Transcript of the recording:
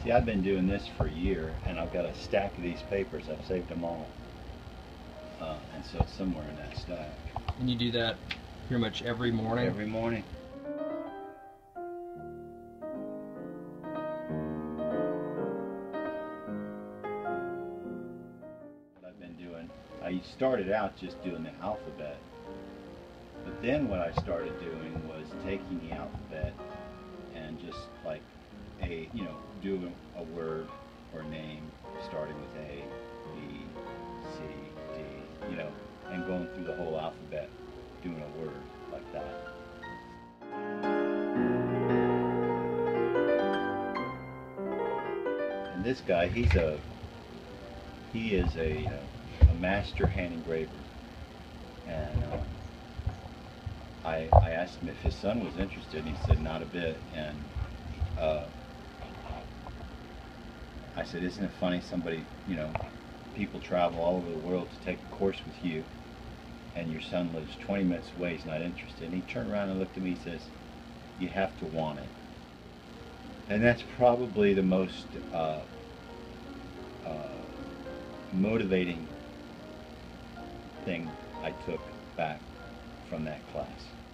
See, I've been doing this for a year, and I've got a stack of these papers. I've saved them all. And so it's somewhere in that stack. And you do that pretty much every morning? Every morning. What I've been doing, I started out just doing the alphabet. But then what I started doing was taking the alphabet and just like do a word or name starting with A, B, C, D, and going through the whole alphabet, doing a word like that. And this guy, he is a master hand engraver, and I asked him if his son was interested, and he said not a bit. And I said, isn't it funny, people travel all over the world to take a course with you, and your son lives 20 minutes away, he's not interested. And he turned around and looked at me and says, you have to want it. And that's probably the most motivating thing I took back from that class.